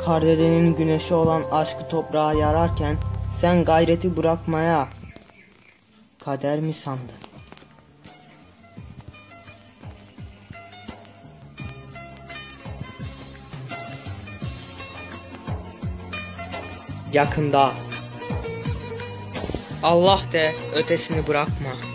Kardedenin güneşi olan aşkı toprağa yararken sen gayreti bırakmaya kader mi sandın? Yakında Allah de ötesini bırakma.